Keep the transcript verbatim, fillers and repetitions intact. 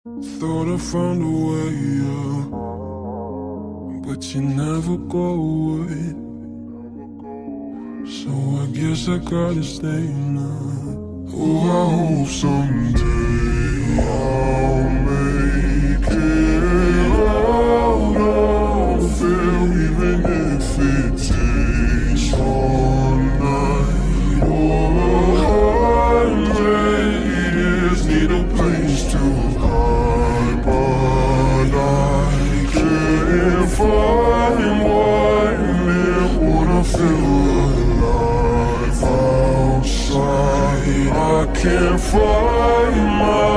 Thought I found a way, yeah, but you never go away. So I guess I gotta stay now. Oh, I hope someday I'll make it out of here, even if it takes all night or a hundred years. Need a place to hide, but I can't find one near. Wanna feel alive outside. I can't find my